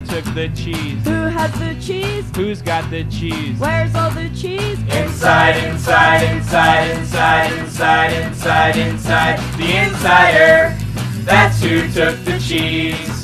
took the cheese? Who has the cheese? Who's got the cheese? Where's all the cheese? Inside, inside, inside, inside, inside, inside, inside. The insider, that's who took the cheese.